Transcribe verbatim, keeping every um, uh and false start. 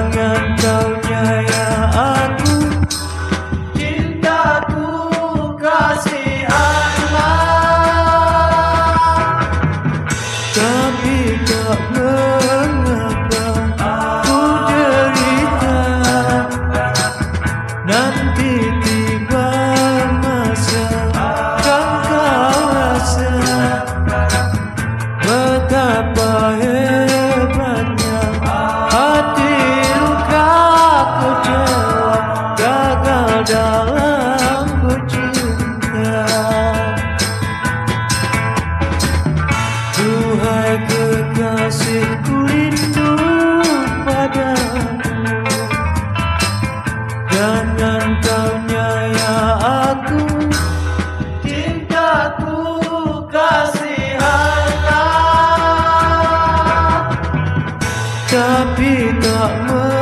Jangan kau nyayang aku, cintaku kasih Allah. Tapi tak mengapa ku derita, nanti tiba masa kan kau rasa betapa hebatnya hati luka kecewa gagal dalam bercinta. Duhai kekasihku, rindu padamu, jangan kau nyayang aku, cintaku kasih Allah. Tapi tak